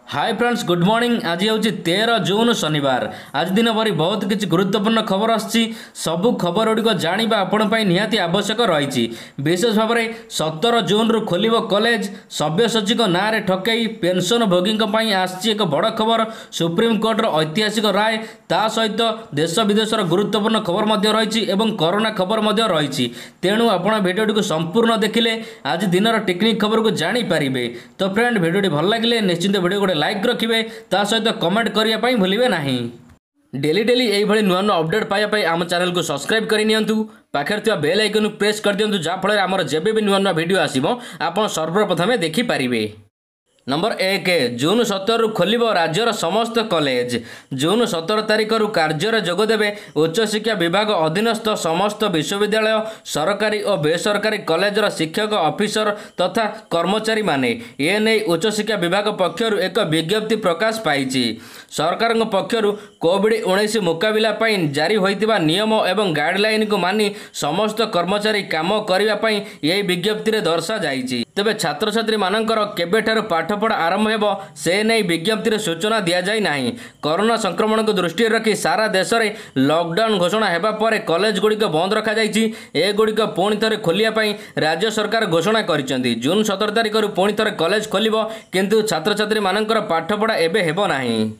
Hi friends good morning. आज हूँ 13 जून शनिवार। आज दिन भरी बहुत किसी गुरुत्वपूर्ण खबर आसी सबू खबर गुड़िक जाना आपण निहाती आवश्यक रही। विशेष भाव में 17 जून रु खोल कॉलेज सव्यसाची ना रे ठकई पेंशन भोगी आसी एक बड़ खबर। सुप्रीमकोर्टर ऐतिहासिक राय ता सहित देश विदेशर गुरुत्वपूर्ण खबर रही कोरोना खबर रही। तेणु आपण भिडियो संपूर्ण देखिले आज दिन टेक्निक खबर को जानीपारे। तो फ्रेंड भिडियो भल लगे निश्चिंत भिडियो गोटे लाइक रखिए सहित कमेंट करने भूलिए ना। डेली डेली यही नुआ नुआ अपडेट पाइबा आम चैनल को सब्सक्राइब करनी पाखे बेल आइकन प्रेस कर दिंतु जहाँफल आमर जब भी नुआ नुआ भिडियो आसो आप सर्वप्रथमे देखिपारे। नंबर 1 जून 17 खोल राज्यर समस्त कॉलेज। जून 17 तारिख कार्य जोगदेवे उच्च शिक्षा विभाग अधीनस्थ समस्त विश्वविद्यालय सरकारी और बेसरकारी कॉलेजर शिक्षक ऑफिसर तथा कर्मचारी माने एने उच्च शिक्षा विभाग पक्षर एक विज्ञप्ति प्रकाश पाई। सरकार पक्षर कोविड-19 मुकाबला जारी होइतिबा नियम एवं गाइडलाइन को मानी समस्त कर्मचारी काम करने यही विज्ञप्ति दर्शा जाइछि। तेबे छात्र छात्री मानकर केबेठार पाठपढ़ा आरंभ हेब से नहीं विज्ञप्ति सूचना दि जाए ना। कोरोना संक्रमण को दृष्टि रखी सारा देश में लॉकडाउन घोषणा होगा पर कॉलेज गुड़िक बंद रखा एगुड़िक पुणी थे खोलियापाई राज्य सरकार घोषणा करिसेंती। जून 17 तारिख पुणी थे कॉलेज खोलिबो किंतु छात्र छात्री मानकर पाठपढ़ा एबे हेबो नाही।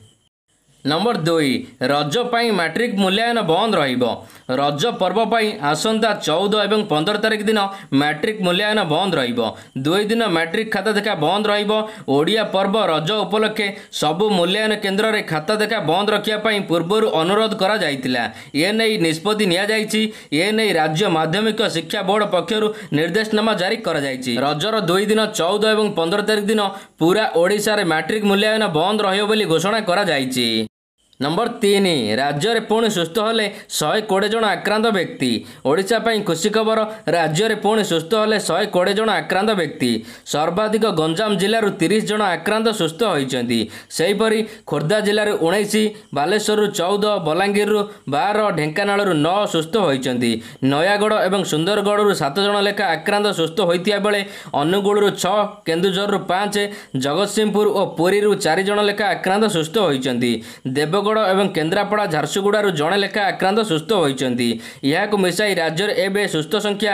नंबर 2 रज पाई मैट्रिक मूल्यांकन बंद रहिबो। रज पर्व पाई आसंता 14 एवं 15 तारिख दिन मैट्रिक मूल्यांकन बंद रहिबो। 2 दिन मैट्रिक खाता देखा बंद रहिबो। ओडिया पर्व रज उपलक्षे सबु मूल्यांकन केन्द्र रे खाता देखा बंद रखिया पाई पूर्व अनुरोध करा जाइतिला। ए नै निष्पत्ति निया जाइछि। ए नै राज्य माध्यमिक शिक्षा बोर्ड पक्षरु निर्देशनामा जारी करा जाइछि। रजर 2 दिन 14 एवं 15 तारिख दिन पूरा ओडिशा रे मैट्रिक मूल्यांकन बंद रहिबो बोली घोषणा करा जाइछि। नंबर 3 राज्य में पुणी सुस्थ होले 120 जन आक्रांत व्यक्ति। ओडिशा पाई खुशी खबर राज्य में पुणी सुस्थ होले 120 जन आक्रांत व्यक्ति। सर्वाधिक गंजाम जिलूर 30 जन आक्रांत सुस्थ होती। सेहीपरि खोर्धा जिलूर 19, बालेश्वर 14, बलांगीर 12, ढेंकानाल 9 सुस्थ होती। नयागढ़ और सुंदरगढ़ 7 जन लेखा आक्रांत सुस्थ होता बेले अनुगुल 6, केन्दुझर 5, जगतसिंहपुर और पुरी 4 जन लेखा आक्रांत सुस्थ होती। देवगढ़ एवं केन्द्रापड़ा झारसुगुड़ारू जड़े लेखा आक्रांत सुस्थ होती। यह मिसाई राज्य एवं सुस्थ संख्या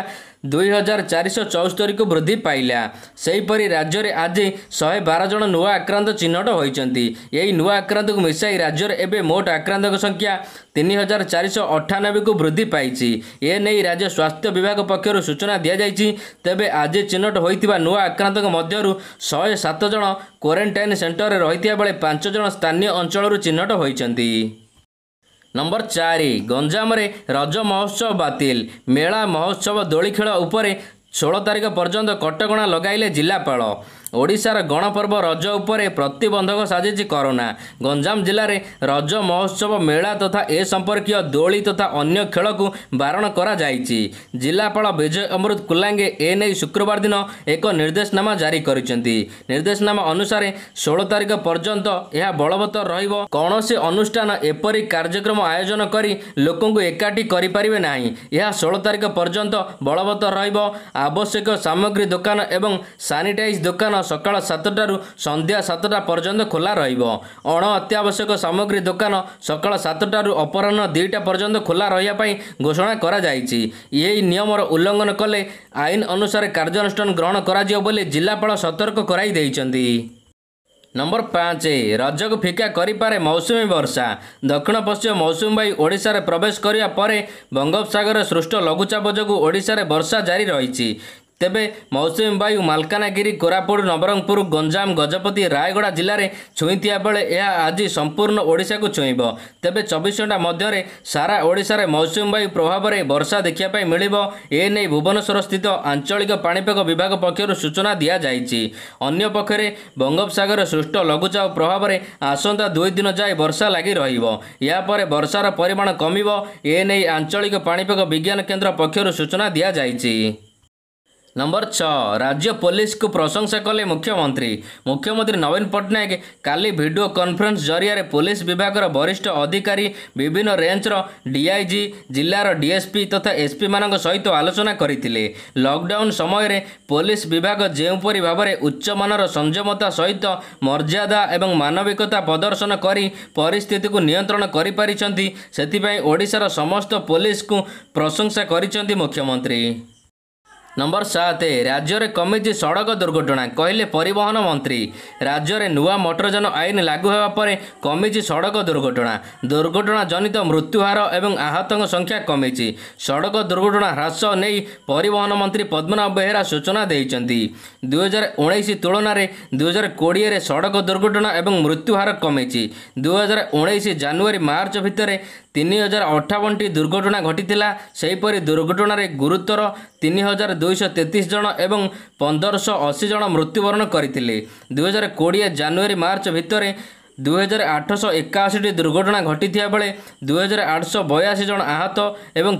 2474 को वृद्धि पाइला। सेहीपरि राज्य में आज 112 जन नुआ आक्रांत चिन्हट होती। यही नुआ आक्रांत को मिसाई राज्य में एवं मोट आक्रांत संख्या 3498 को वृद्धि पाई। ए नहीं राज्य स्वास्थ्य विभाग पक्षर सूचना दि जाइछि। तेबे आज चिन्हट होइतिबा नुआ आक्रांत मध्यरु 107 जन क्वारंटाइन सेंटर में रहितिया बेले 5 जन स्थानीय अंचल चिन्हट होइछन्ति। नंबर 4 गंजाम रे रज महोत्सव बातिल। मेला महोत्सव दोली खेल उपरे 16 तारिख पर्यंत कटकणा लगाइले जिलापाल। ओडिशार गणपर्व रज उपरे प्रतिबंधक साजिछि कोरोना। गंजाम जिले में रज महोत्सव मेला तथा ए संपर्कीय दोली तथा अन्य खेल को बारण करा जाइछि। जिलापाल विजय अमृत कुलांगे एने शुक्रवार दिन एक निर्देशनामा जारी करिसेंती। निर्देशनामा अनुसार 16 तारिख पर्यंत यह बलवत्तर रहिबो। कौनसी अनुष्ठान एपरी कार्यक्रम आयोजन करी लोकों को एकाठी करि परिबे नाही। यह 16 तारिख पर्यंत बलवत्तर रहिबो। आवश्यक सामग्री दुकान एवं सानिटाइज दुकान सकाळ 7टारू संध्या 7टा पर्यंत खोला रहिबो। अण अत्यावश्यक सामग्री दुकान सकाळ 7टारू अपराह्न 2टा पर्यंत खोला रहिया पई घोषणा करा जाइछि। यही नियमर उल्लंघन कले आईन अनुसार कार्यानुष्ठान ग्रहण करा जियो बोली जिलापाल सतर्क कराई दैछन्ति। नंबर 5 रज को फिका करिपारे मौसुमी वर्षा। दक्षिण पश्चिम मौसुमी वायु ओडिशा रे प्रवेश करिया परे बंगोपसागर सृष्ट लघुचाप जोगु ओडिशा रे वर्षा जारी रहिछि। तेबे मौसुमी वायु मालकानगिरी, कोरापुट, नवरंगपुर, गंजाम, गजपति, रायगड़ा जिले में छुईथिया बेले यह आज संपूर्ण ओडिशा को छुईब। तेबे 24 घंटा मध्य सारा ओडिशा रे मौसुमी वायु प्रभाव में वर्षा देखा मिलिबो। ए नै भुवनेश्वर स्थित आंचलिक पाणीपाग विभाग पक्षर सूचना दि जाइछि। अन्य पक्षरे बंगोपसागर सृष्ट लघुचाप प्रभाव में आसंता 2 दिन जाए वर्षा लगी रहिबो। या परे वर्षार परिमाण कमिबो। ए नै आंचलिक पाणीपाग विज्ञान केन्द्र पक्षर सूचना दि जाइछि। नंबर 6 राज्य पुलिस को प्रशंसा कले मुख्यमंत्री नवीन पट्टनायक काली वीडियो कॉन्फ्रेंस जरिया पुलिस विभाग वरिष्ठ अधिकारी विभिन्न रेंजर डीआईजी जिलार डीएसपी तथा एसपी मान सहित आलोचना करते। लॉकडाउन समय पुलिस विभाग जेपरी भाव में उच्चमानर संयमता सहित मर्यादा एवं मानविकता प्रदर्शन कर परिस्थिति को नियंत्रण कर ओडिशार समस्त पुलिस को प्रशंसा करिसेंती मुख्यमंत्री। नंबर 7 राज्य में कमिटी सड़क दुर्घटना कहले परिवहन मंत्री। राज्य में नुआ मोटरयान आईन लागू होगा पर कमिटी सड़क दुर्घटना जनित मृत्युहार एवं आहतों संख्या कमिटी। सड़क दुर्घटना ह्रास नहीं परिवहन मंत्री पद्मनाभ बेहेरा सूचना देते। 2019 तुलन में 2020 सड़क दुर्घटना एवं मृत्युहार कमिटी। 2019 जानुआरी मार्च भितर 3058टी दुर्घटना घटीला। सेहीपरि दुर्घटना गुरुतर 3233 जन एवं 1580 जन मृत्युवरण करथिले। 2020 जानुआरी मार्च भितर 2881टी दुर्घटना घटीथिया बेले 2882 जन आहत एवं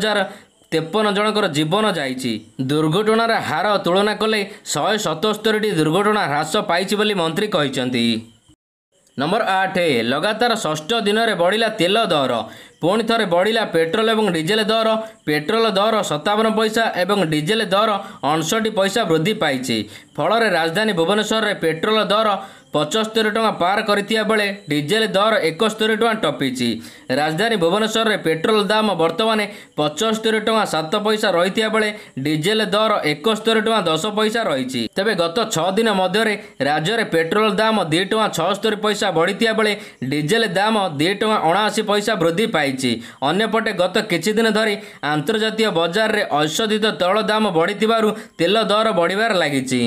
3053 जनकर जीवन जाइछि। दुर्घटनार हार तुलना कले 177टी दुर्घटना ह्रास पाइछि बोली मंत्री कहिसेंती। नंबर 8 लगातार षष्ठ दिन में बढ़िला तेल दर। पुणी थे बढ़िला पेट्रोल और डीजेल दर। पेट्रोल दर 57 पैसा और डीजेल दर 59 पैसा वृद्धि पाई। फल राजधानी भुवनेश्वर में पेट्रोल दर 75 टଙ୍କା पार करथिया बेले डीजेल दर 71 टଙ୍କା टपीची। राजधानी भुवनेश्वर में पेट्रोल दाम वर्तमान 75 टଙ୍କା 7 पैसा रही बेले डीजेल दर 71 टଙ୍କା 10 पैसा रही। तेबे गत 6 दिन मध्य राज्य में पेट्रोल दाम 2 टଙ୍କା 76 पैसा बढ़ी बेले डीजेल दाम 2 टଙ୍କା 79 पैसा वृद्धि पाई। अन्यपटे गत किछि दिन धरी अंतर्जातीय बजार में औषधित तैल दाम बढ़ी तेल दर बढ़िबार लागिछि।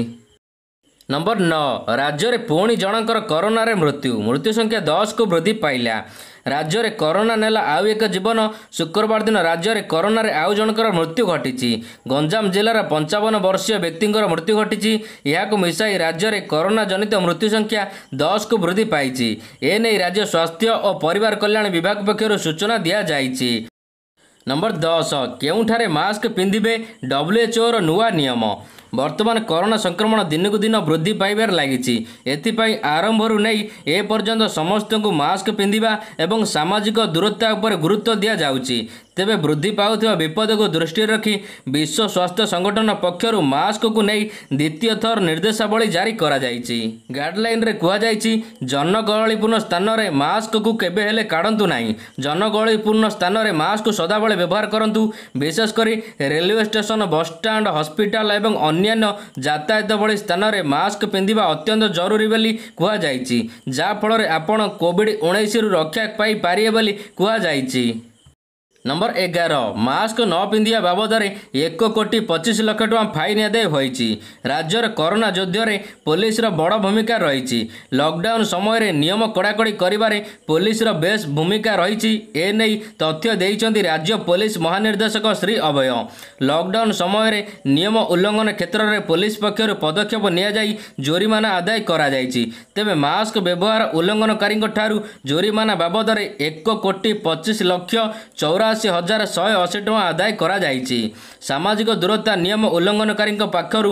नंबर 9 राज्य में पुणी जनकर कोरोना रे मृत्यु संख्या 10 को वृद्धि पाइला। राज्य में कोरोना नेला आउ एक जीवन। शुक्रवार दिन राज्य में कोरोना रे आउ जनकर मृत्यु घटी। गंजाम जिलार 55 वर्षीय व्यक्ति मृत्यु घटी। यह मिसाई राज्य में कोरोना जनित मृत्यु संख्या 10 को वृद्धि पाई। एने राज्य स्वास्थ्य और परिवार कल्याण विभाग पक्षर सूचना दि जाइछि। नंबर 10 केउठारे मास्क पिंधिबे WHO नुआ नियम। वर्तमान कोरोना संक्रमण दिन को दिन वृद्धि पाइबार लगी। एथिपाई आरंभरू नहीं ए पर्यंत समस्त को मास्क पिंधिबा एवं सामाजिक दूरता उपर गुरुत्व दिया जाउची। तेबे वृद्धि पाउथिबा विपद को दृष्टि रखी विश्व स्वास्थ्य संगठन पक्षर मास्क को नहीं द्वितीय थर निर्देशावली जारी करा जाइछि। गाइडलाइन रे कुहा जाइछि जनगहलीपूर्ण स्थान में मास्क को केबे हेले काढंतु नाही। जनगहलीपूर्ण स्थान में मास्क को सदाबले व्यवहार करंतु। विशेषकर railway station, bus stand, hospital एवं अन्यान्य यातायात भली स्थान में मास्क पिंधिबा अत्यंत जरूरी बोली कुहा जाइछि। जा फल आपण कोविड-19 रु रक्षा पाई पारिए बोली कुहा जाइछि। नंबर 11 मास्क न पिंधिया बाबद 1,25 लाख टଙ୍କା फाइन आदाय होइछि। राज्य कोरोना युद्ध में पुलिस बड़ भूमिका रही। लॉकडाउन समय नियम कड़ाकड़ी करिबारे पुलिस बेस भूमिका रही। एने तथ्य देइछन्ति राज्य पुलिस महानिर्देशक श्री अभय। लॉकडाउन समय नियम उल्लंघन क्षेत्र में पुलिस पक्षर पदक्षेप निया जाई जोरिमाना आदाय करा जाइछि। तेबे मास्क व्यवहार उल्लंघनकारी ठारू जोरिमाना बाबद 1,25,84,180 टଙ୍କା आदाय करा जाइछि। सामाजिक दूरता नियम उल्लंघनकारी पाखर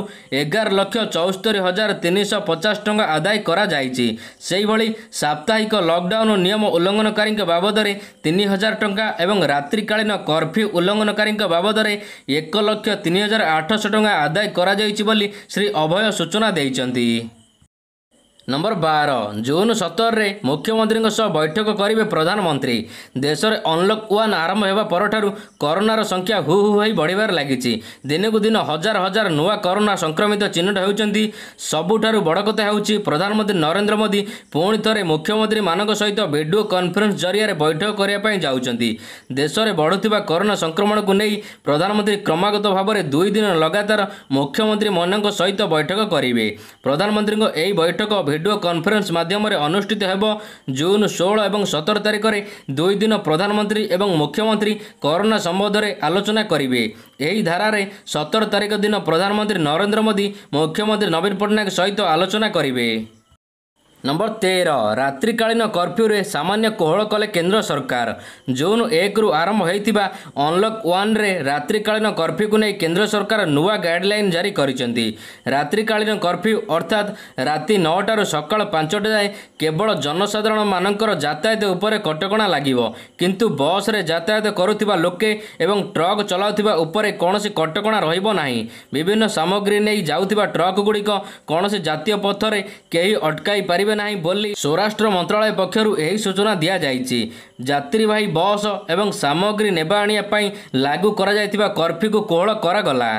11,74,350 टଙ୍କା आदाय करा जाइछि। सेही भली साप्ताहिक लॉकडाउन नियम उल्लंघनकारी बाबद 3,000 टଙ୍କା एवं रात्रिकालीन कर्फ्यू उल्लंघनकारी बाबद 1,03,800 टଙ୍କା आदाय करा जाइछि बोली श्री अभय सूचना देइछन्ति। नंबर 12 जून 17 रे मुख्यमंत्री सह बैठक करेंगे प्रधानमंत्री। देश में अनलक 1 आरंभ होगा परठारू कोरोनार संख्या हु हु होई बढ़िबार लागिछि। दिन को दिन हजार हजार नुआ कोरोना संक्रमित चिन्हित होउछन्ति। सबुठारू बड़ कथा होउछि प्रधानमंत्री नरेंद्र मोदी पुणी थरे मुख्यमंत्री मानक सहित वीडियो कॉन्फ्रेंस जरिया बैठक करिया पई जाउछन्ति। देश में बढ़ुथिबा कोरोना संक्रमण को नहीं प्रधानमंत्री क्रमागत भाव में 2 दिन लगातार मुख्यमंत्री मानक सहित बैठक करेंगे। प्रधानमंत्री एही बैठक वीडियो कॉन्फ्रेंस माध्यम अनुष्ठित होब। जून 16 और 17 तारिख में 2 दिन प्रधानमंत्री एवं मुख्यमंत्री कोरोना संबंध में आलोचना करेंगे। यही धारा रे 17 तारिख दिन प्रधानमंत्री नरेंद्र मोदी मुख्यमंत्री नवीन पट्टनायक सहित आलोचना करेंगे। नंबर 13 रात्रिकालीन कर्फ्यू सामान्य कोहल कले केंद्र सरकार। जून 1 रु आरंभ होइतिबा अनलॉक 1 रे रात्रिकालीन कर्फ्यू को नहीं केंद्र सरकार नुआ गाइडलाइन जारी करिसेंती। रात्रिकालीन कर्फ्यू अर्थात राति 9 रु सकाळ 5 जाए केवल जनसाधारण मानकर यातायात उपरे कटकणा लागिवो, किंतु बस रे यातायात करुथिबा लोके एवं ट्रक चलाउथिबा उपरे कोनोसी कटकणा रहिबो नाही। विभिन्न सामग्री नहीं जाउथिबा ट्रक गुड़िक कोनोसी जातीय पथरे केही अटकाई पारि नहीं बोली स्वराष्ट्र मंत्रालय पक्षरु यही सूचना दिया जाइछि। यात्रीवाही बस एवं सामग्री नेबा आनिया पई लागू करा जाइतिबा कर्फ्यू को कोहल करागला।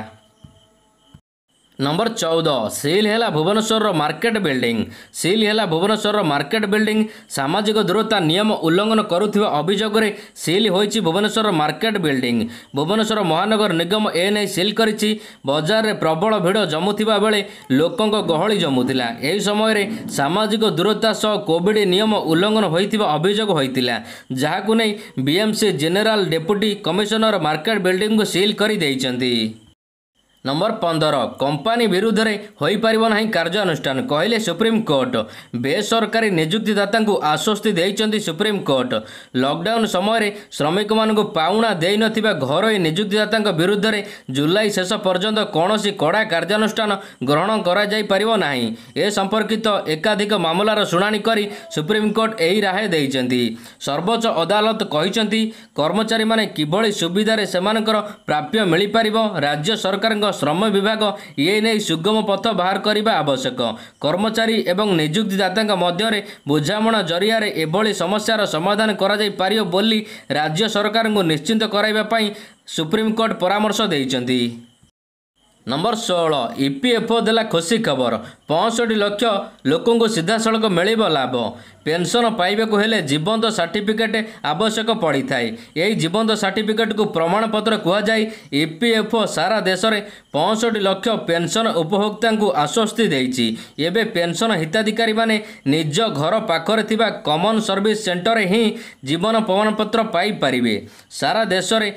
नंबर 14 सील है भुवनेश्वर मार्केट बिल्डिंग। सील है भुवनेश्वर मार्केट बिल्डिंग सामाजिक दूरता नियम उल्लंघन करुथिबा अभियोग रे सील होइछि भुवनेश्वर मार्केट बिल्डिंग। भुवनेश्वर महानगर निगम एने सील करिछि। बाजार रे प्रबल भिड़ जमुथिबा बेले लोकंक गहली जमुथिला। एही समय रे सामाजिक दूरता सह कोविड नियम उल्लंघन होइथिबा अभियोग होइतिला, जाहाकु नै BMC general deputy commissioner market building को सील करि दैछन्ती। नंबर 15 कंपनी विरुद्ध रे होई परिबो नाही कार्यानुष्ठान कहले सुप्रीम कोर्ट। बेसरकारी नियुक्तिदाता को आश्वस्ति देइचंती सुप्रीम कोर्ट। लॉकडाउन समय रे श्रमिक मानक पाउणा देई नथिबा घरोई नियुक्तिदाता विरुद्ध रे जुलाई शेष पर्यंत कोनोसी कड़ा कार्यानुष्ठान ग्रहण करा जाई परिबो नाही। ए संपर्कित एकाधिक मामलार शुणाणी करी सुप्रीम कोर्ट एही राय देइचंती। सर्वोच्च अदालत कहिचंती कर्मचारी माने किभଳି सुविधा सेमानकर प्राप्य मिली परिबो राज्य सरकार श्रम विभाग ये नहीं सुगम पथ बाहर करने आवश्यक। कर्मचारी एवं नियुक्तिदाता मध्य बुझामणा जरिया एभली समस्यार समाधान करा जाई पारियो बोली राज्य सरकार को निश्चिंत कराइबा पई सुप्रीम कोर्ट परामर्श देइचंती। नंबर 16 ईपीएफओ देला खुशी खबर। 65 लाख लोकों को सीधा सड़क मिलिब लाभ। पेंशन पाइबाकु हेले जीवंत सर्टिफिकेट आवश्यक पड़ी थाए। यही जीवंत सर्टिफिकेट को प्रमाण पत्र कह जाए। ईपीएफओ सारा देश में 65 लाख पेंशन उपभोक्ता को आश्वस्ति देइछि। एबे पेंशन हिताधिकारी माने निज घर पाखरे थिबा कॉमन सर्विस सेंटर ही जीवन प्रमाण पत्र पाई परिबे। सारा देश में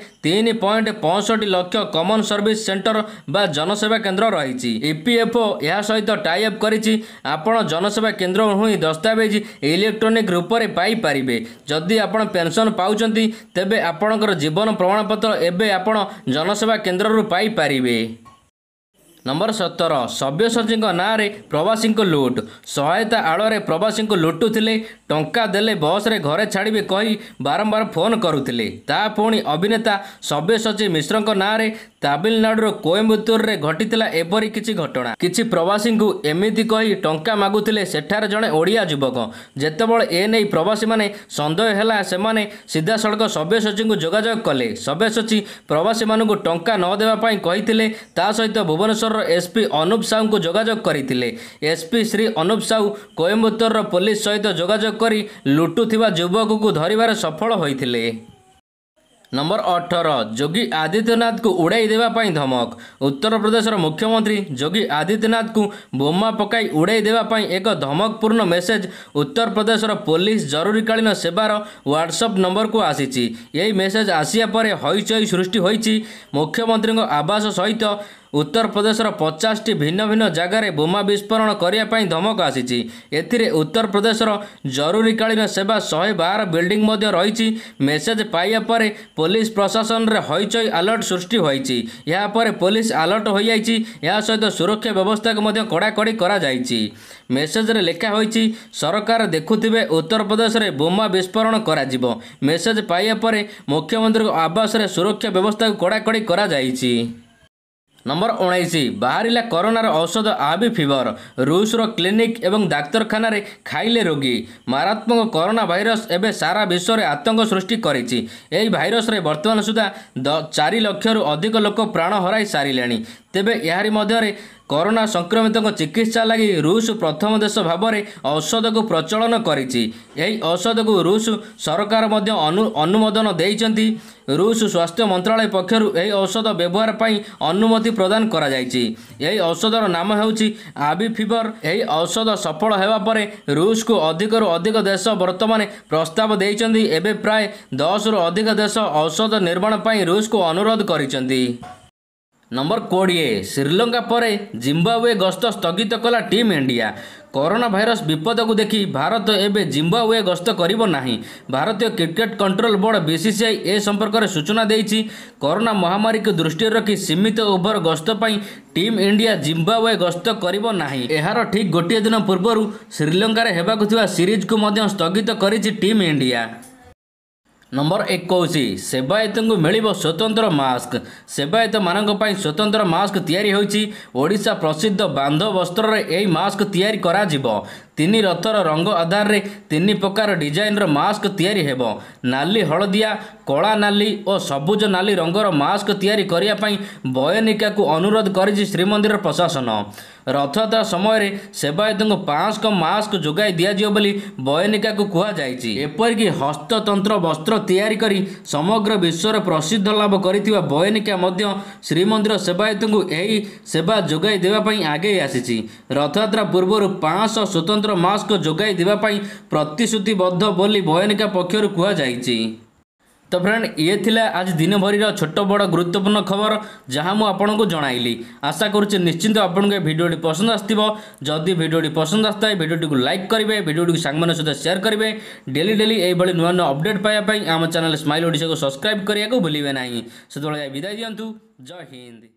3.65 लाख कॉमन सर्विस सेंटर बा जनसेवा केंद्र रही। ईपीएफओ यह सहित टाइअप करिछि। आपण जनसेवा केंद्र हुई दस्तावेज इलेक्ट्रोनिक रूप में पाई परिबे। जदि आपण पेंशन पाउचंती तेबे आपणकर जीवन प्रमाणपत्र एबे आपण जनसेवा केंद्र रु पाई परिबे। नंबर 17 सव्यसाची ना रे प्रवासी को लुट। सहायता आड़े प्रवासी को लुटुले टंका देले बस रे घरे छाड़े कही बारंबार फोन करुले। ता पुणी अभिनेता सव्यसाची मिश्र ना रे तमिलनाडुर कोयम्बतूर रे घटीला एपरी किछि घटना। किछि प्रवासी को एमिति कही टंका मागुले। सेठार जड़े ओडिया युवक जेतेबेले एने प्रवासी माने संदेह हैला सेमाने सीधा सड़क सव्यसाची को जोगाजोग कले। सव्यसाची प्रवासी मानकु टंका न देबा पई कहिथिले। ता सहित भुवनेश्वर एसपी अनूप साहू को जोगाजोग करथिले। एसपी श्री अनूप साहू कोयम्बतूर पुलिस सहित जोगाजोग करी लुटुथिबा युवक को धरिबार सफल होइथिले। नंबर 18 योगी आदित्यनाथ को उड़ाई देवा पाई धमक। उत्तर प्रदेश मुख्यमंत्री योगी आदित्यनाथ को बोमा पकाई उड़ाई देवा पाई एक धमकपूर्ण मेसेज उत्तर प्रदेश पुलिस जरूरीकालीन सेवार व्हाट्सएप नंबर को आसीची। यही मेसेज आसिया पर हईचई सृष्टि होईची। मुख्यमंत्री आवास सहित उत्तर प्रदेश 50टी भिन्न भिन्न जगार बोमा विस्फोरण करने धमक आसी। एथिरे उत्तर प्रदेश जरूरीकालीन सेवा 112 बिल्डिंग मध्य रही। मेसेज पाइबा पर पुलिस प्रशासन रे हईचई अलर्ट सृष्टि होईची। या पर पुलिस अलर्ट हो जाइछि। या सहित सुरक्षा व्यवस्था को मध्य कड़ाकड़ी करा जाइछि। मेसेज रे लेखा होईची सरकार देखुथिबे उत्तर प्रदेश रे बोमा विस्फोरण करा जिवो। मेसेज पाइबा पर मुख्यमंत्री आवास रे सुरक्षा व्यवस्था को कड़ाकड़ी करा जाइछि। नंबर 19 बाहरिला कोरोनार औषध आबी फीवर। रूस रो क्लिनिक एवं डाक्तरखाना रे खाइले रोगी। मारात्मक कोरोना भाइरस एबे सारा विश्व रे आतंक सृष्टि करिछि। एही भाइरस रे वर्तमान सुधा 4 लाख रु अधिक लोक प्राण हराई सारिलेनी। तेबे यारी मध्य कोरोना संक्रमित चिकित्सा लगी रूस प्रथम देश भाव में औषध को प्रचलन करिछि। एही औषध को रूस सरकार मध्य अनुमोदन देइचंती। रूस स्वास्थ्य मंत्रालय पक्षरु एही औषध व्यवहार पई अनुमति प्रदान करा जाइछि। एही औषधर नाम हेउछि आबी फीवर। एही औषध सफल हेबा परे रूस को अधिक रु अधिक देश वर्तमान प्रस्ताव देइचंती। एबे प्राय 10 रु अधिक देश औषध निर्माण पई रूस को अनुरोध करिसंती। नंबर 20 श्रीलंका पर जिम्बाब्वे गस्त स्थगित कला टीम इंडिया। कोरोना भाइरस विपद को देखि भारत एवं जिम्बाब्वे गस्त करिबो नाही। भारतीय क्रिकेट कंट्रोल बोर्ड बीसीसीआई ए संपर्क में सूचना देइछि। कोरोना महामारी को दृष्टि रखी सीमित ओभर गस्त पई टीम इंडिया जिम्बाब्वे गस्त करिबो नाही। एहार ठीक गोटे दिन पूर्व श्रीलंका रे हेबाकु थिबा सीरीज को मध्य स्थगित करिछि टीम इंडिया। नंबर 21 सेवायत को मिल स्वतंत्र मास्क। सेवायत मान स्वतंत्र मास्क तैयारी होइछि। ओडिशा प्रसिद्ध बांध वस्त्र रे एही मास्क तैयारी करा जिवो। तीन रथर रंग आधार रे तीन प्रकार डिजाइन रो मास्क तैयारी हेबो। नाली हलदिया कला नाली और सबुज नाली रंगर मास्क तैयारी करिया पई बयनिका को अनुरोध करिछि श्रीमंदिर प्रशासन। रथयात्रा समय सेवायत को 500 मास्क जोगाई दिया बोली बयनिका को कहा जाइछि। एपरिक हस्ततंत्र वस्त्र तैयारी करी समग्र विश्व प्रसिद्ध लाभ करिथिबा बयनिका मध्य श्रीमंदिर सेवायत को यही सेवा जोगाई देवा पई आगे आसीछि। रथयात्रा पूर्व 500 स्वतंत्र मास्क जोगाई देवा पई प्रतिश्रुतिबद्ध बोली बयनिका पक्षर कहा जाइछि। तो फ्रेंड ये थिला आज दिन भर छोट बड़ गुरुत्वपूर्ण खबर जहाँ मुझे आपको जनइली। आशा करुच्चे निश्चिंत आपको भिडियोटी पसंद आसो। जदि भिडियोटी पसंद आसता है भिडियोटी को लाइक करेंगे, भिडियोटी सांग सहित शेयर करेंगे। डेली डेली यही नुआ नुआ अपडेट पाइबापी आम चैनल स्माइल ओडिशा को सब्सक्राइब करने को भूलिए ना। से विदाय दिंतु। जय हिंद।